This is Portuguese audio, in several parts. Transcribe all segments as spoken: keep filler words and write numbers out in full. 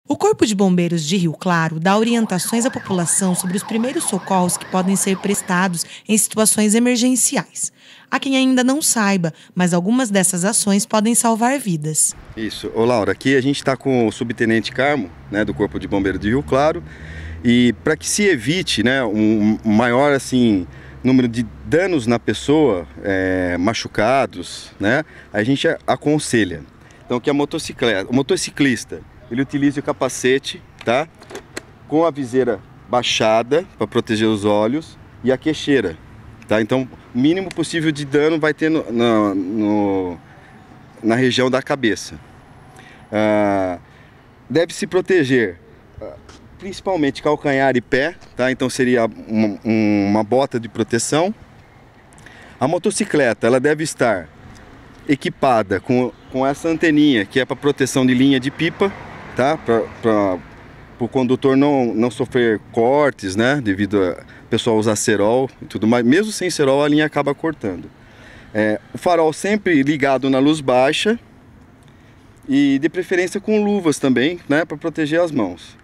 O Corpo de Bombeiros de Rio Claro dá orientações à população sobre os primeiros socorros que podem ser prestados em situações emergenciais. Há quem ainda não saiba, mas algumas dessas ações podem salvar vidas. Isso. Ô Laura, aqui a gente está com o subtenente Carmo, né, do Corpo de Bombeiros de Rio Claro, e para que se evite, né, um maior assim, número de danos na pessoa, é, machucados, né, a gente aconselha. Então que a motocicleta, o motociclista, ele utiliza o capacete, tá? Com a viseira baixada para proteger os olhos e a queixeira, tá? Então, o mínimo possível de dano vai ter no, no, no, na região da cabeça. Ah, deve se proteger, principalmente calcanhar e pé, tá? Então seria uma, uma bota de proteção. A motocicleta, ela deve estar equipada com, com essa anteninha que é para proteção de linha de pipa, tá? Para o condutor não, não sofrer cortes, né? Devido a pessoal usar cerol e tudo mais. Mesmo sem cerol, a linha acaba cortando. É, o farol sempre ligado na luz baixa e de preferência com luvas também, né? Para proteger as mãos.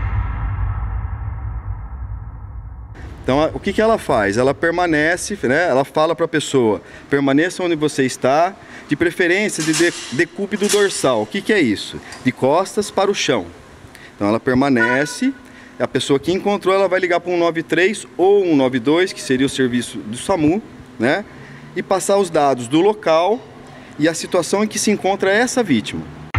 Então, o que que ela faz? Ela permanece, né? Ela fala para a pessoa, permaneça onde você está, de preferência de decúbito dorsal. O que que é isso? De costas para o chão. Então, ela permanece, a pessoa que encontrou, ela vai ligar para um um nove três ou um um nove dois, que seria o serviço do SAMU, né? E passar os dados do local e a situação em que se encontra essa vítima.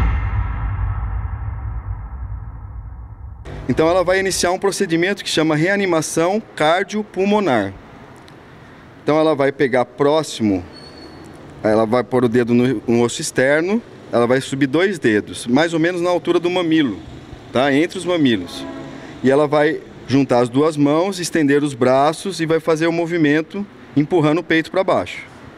Então ela vai iniciar um procedimento que chama reanimação cardiopulmonar. Então ela vai pegar próximo, ela vai pôr o dedo no, no osso externo, ela vai subir dois dedos, mais ou menos na altura do mamilo, tá? Entre os mamilos. E ela vai juntar as duas mãos, estender os braços e vai fazer o movimento empurrando o peito para baixo.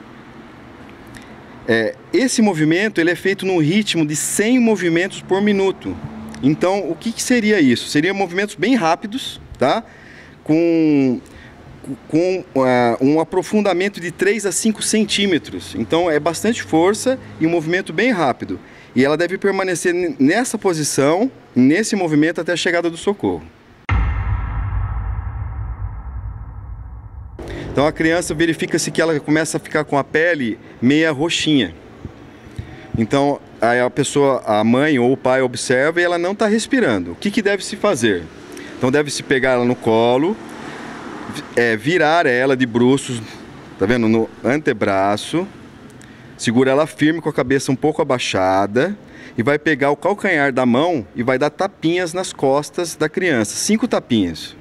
É, esse movimento ele é feito num ritmo de cem movimentos por minuto. Então, o que que seria isso? Seriam movimentos bem rápidos, tá? Com, com uh, um aprofundamento de três a cinco centímetros. Então, é bastante força e um movimento bem rápido. E ela deve permanecer nessa posição, nesse movimento, até a chegada do socorro. Então, a criança verifica-se que ela começa a ficar com a pele meia roxinha. Então, aí a pessoa, a mãe ou o pai observa e ela não está respirando. O que que deve se fazer? Então deve-se pegar ela no colo, é, virar ela de bruços, tá vendo? No antebraço, segura ela firme com a cabeça um pouco abaixada e vai pegar o calcanhar da mão e vai dar tapinhas nas costas da criança, cinco tapinhas.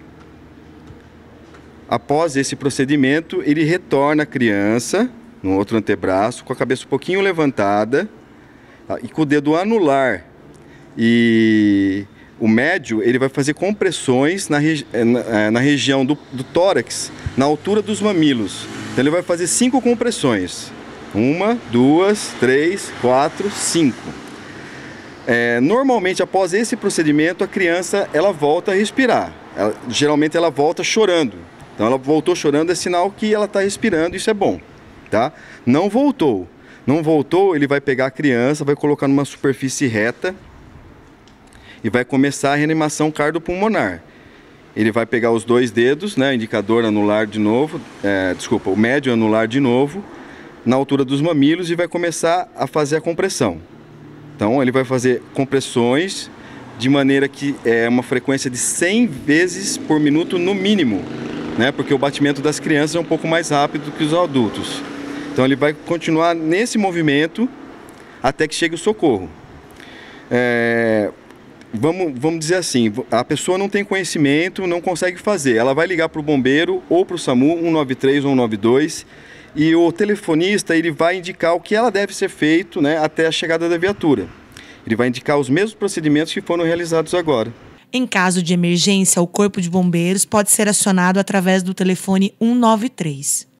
Após esse procedimento, ele retorna a criança no outro antebraço, com a cabeça um pouquinho levantada, tá? E com o dedo anular e o médio, ele vai fazer compressões na, regi na, na região do, do tórax, na altura dos mamilos. Então ele vai fazer cinco compressões. Uma, duas, três, quatro, cinco. É, normalmente, após esse procedimento, a criança ela volta a respirar. Ela, geralmente ela volta chorando. Então ela voltou chorando, é sinal que ela está respirando, isso é bom. Tá? Não voltou. Não voltou, ele vai pegar a criança, vai colocar numa superfície reta e vai começar a reanimação cardiopulmonar. Ele vai pegar os dois dedos, né, indicador anular de novo, é, desculpa, o médio anular de novo, na altura dos mamilos e vai começar a fazer a compressão. Então ele vai fazer compressões de maneira que é uma frequência de cem vezes por minuto no mínimo, né, porque o batimento das crianças é um pouco mais rápido do que os adultos. Então ele vai continuar nesse movimento até que chegue o socorro. É, vamos, vamos dizer assim, a pessoa não tem conhecimento, não consegue fazer. Ela vai ligar para o bombeiro ou para o SAMU, um nove três ou um nove dois, e o telefonista ele vai indicar o que ela deve ser feito, né, até a chegada da viatura. Ele vai indicar os mesmos procedimentos que foram realizados agora. Em caso de emergência, o Corpo de Bombeiros pode ser acionado através do telefone um nove três.